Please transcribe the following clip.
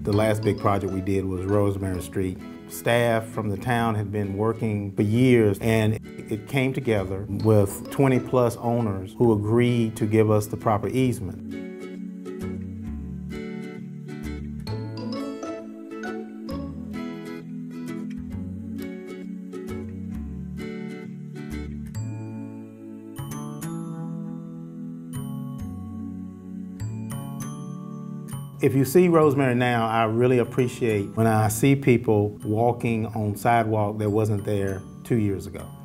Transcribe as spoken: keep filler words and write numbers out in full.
The last big project we did was Rosemary Street. Staff from the town had been working for years, and it came together with twenty plus owners who agreed to give us the proper easement. If you see Rosemary now, I really appreciate when I see people walking on sidewalk that wasn't there two years ago.